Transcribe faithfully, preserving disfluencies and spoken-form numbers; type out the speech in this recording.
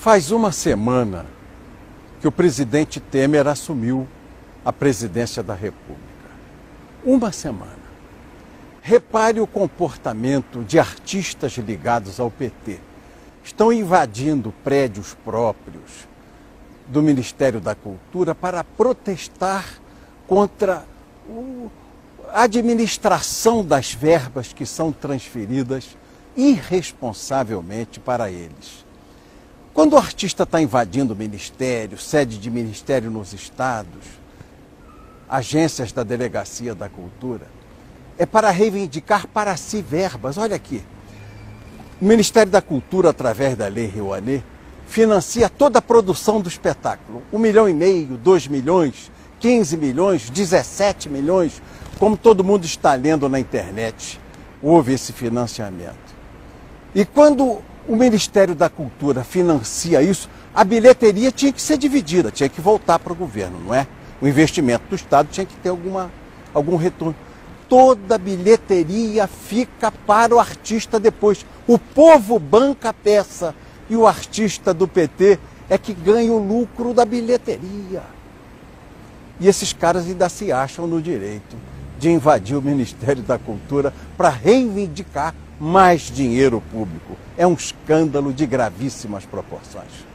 Faz uma semana que o presidente Temer assumiu a presidência da República. Uma semana. Repare o comportamento de artistas ligados ao P T. Estão invadindo prédios próprios do Ministério da Cultura para protestar contra a administração das verbas que são transferidas irresponsavelmente para eles. Quando o artista está invadindo o ministério, sede de ministério nos estados, agências da Delegacia da Cultura, é para reivindicar para si verbas. Olha aqui, o Ministério da Cultura, através da Lei Rouanet, financia toda a produção do espetáculo. Um milhão e meio, dois milhões, quinze milhões, dezessete milhões, como todo mundo está lendo na internet, houve esse financiamento. E quando o Ministério da Cultura financia isso, a bilheteria tinha que ser dividida, tinha que voltar para o governo, não é? O investimento do Estado tinha que ter alguma, algum retorno. Toda a bilheteria fica para o artista depois. O povo banca a peça e o artista do P T é que ganha o lucro da bilheteria. E esses caras ainda se acham no direito de invadir o Ministério da Cultura para reivindicar mais dinheiro público. É um escândalo de gravíssimas proporções.